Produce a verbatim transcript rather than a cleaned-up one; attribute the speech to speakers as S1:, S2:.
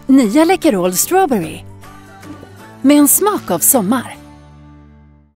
S1: Nya Läkerol Strawberry. Med en smak av sommar.